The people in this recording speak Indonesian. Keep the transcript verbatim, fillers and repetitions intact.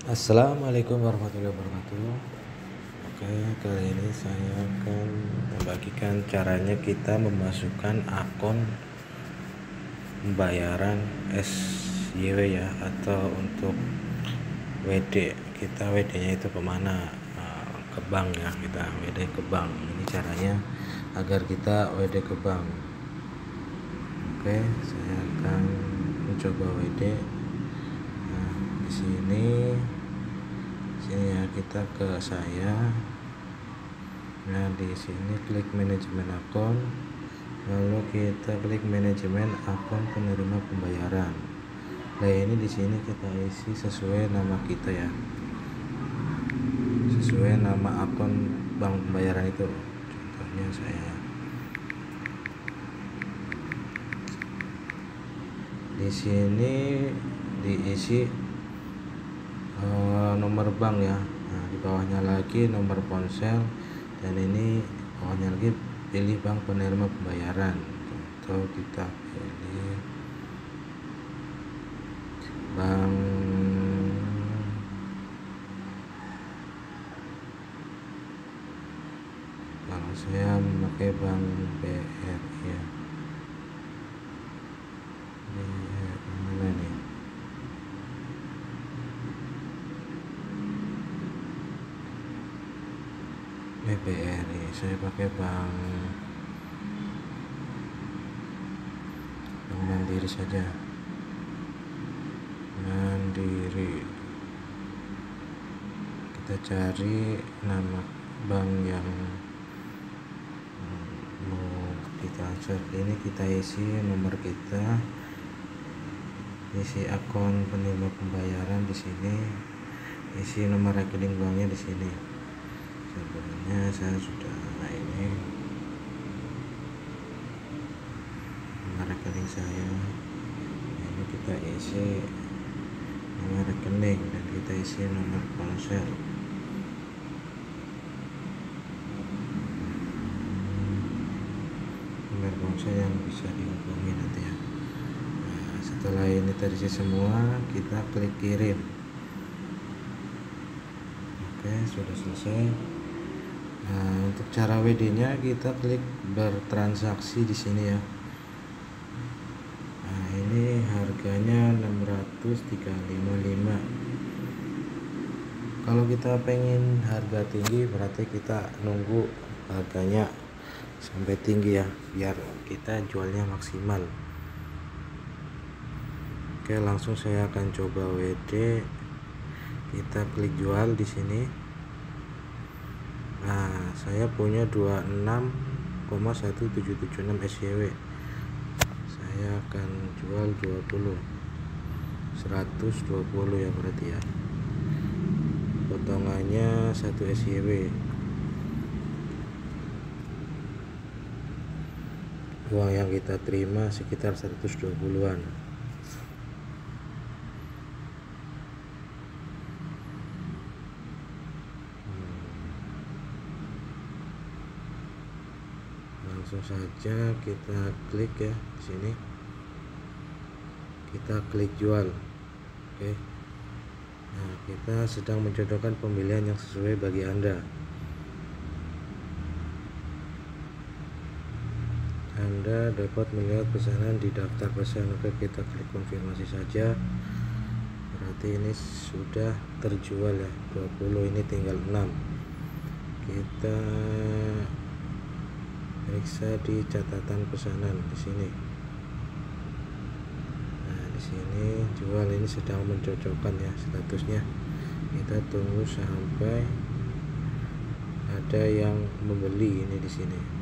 Assalamualaikum warahmatullahi wabarakatuh. Oke, kali ini saya akan membagikan caranya kita memasukkan akun pembayaran S Y W ya, atau untuk W D. Kita W D-nya itu kemana? Ke bank ya, kita W D ke bank. Ini caranya agar kita W D ke bank. Oke, saya akan mencoba W D. Nah, di sini sini ya, kita ke saya. Nah, di sini klik manajemen akun, lalu kita klik manajemen akun penerima pembayaran. Nah, ini di sini kita isi sesuai nama kita ya, sesuai nama akun bank pembayaran itu. Contohnya saya di sini diisi uh, nomor bank ya. Nah, di bawahnya lagi nomor ponsel, dan ini bawahnya lagi pilih bank penerima pembayaran. Contoh kita pilih bank kalau saya memakai bank B R I ya. Mana nih? B B R I. Saya pakai bank bank Mandiri saja. Mandiri. Kita cari nama bank yang mau ditransfer. Ini kita isi nomor kita, isi akun penerima pembayaran di sini, isi nomor rekening banknya di sini. Sebenarnya saya sudah, nah ini nomor rekening saya. Ini kita isi nomor rekening dan kita isi nomor ponsel. Nomor ponsel yang bisa dihubungi nanti ya. Nah, setelah ini terisi semua, kita klik kirim. Oke, sudah selesai. Nah, untuk cara W D-nya kita klik bertransaksi di sini ya. Nah, ini harganya enam ratus tiga puluh lima ribu lima ratus. Kalau kita pengen harga tinggi, berarti kita nunggu harganya sampai tinggi ya, biar kita jualnya maksimal. Oke, langsung saya akan coba W D. Kita klik jual di sini. Nah, saya punya dua puluh enam koma satu tujuh tujuh enam S Y W. Saya akan jual dua puluh, seratus dua puluh ya berarti ya. Potongannya satu S Y W. Uang yang kita terima sekitar seratus dua puluhan. Langsung saja kita klik ya di sini. Kita klik jual. Oke. Nah, kita sedang menjodohkan pemilihan yang sesuai bagi Anda. Anda dapat melihat pesanan di daftar pesan. Oke, kita klik konfirmasi saja. Berarti ini sudah terjual ya, dua puluh, ini tinggal enam. Kita periksa di catatan pesanan di sini. Nah, di sini jual, ini sedang mencocokkan ya statusnya. Kita tunggu sampai ada yang membeli ini di sini.